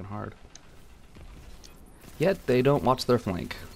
fucking hard. Yet they don't watch their flank.